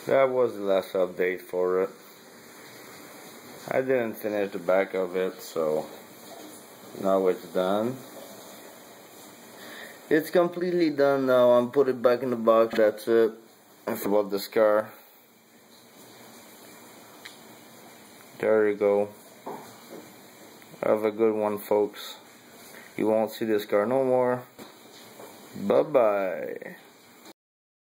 That was the last update for it. I didn't finish the back of it, so now it's done. It's completely done now. I'm put it back in the box. That's it. I forgot about this car. There you go. Have a good one, folks. You won't see this car no more. Bye bye.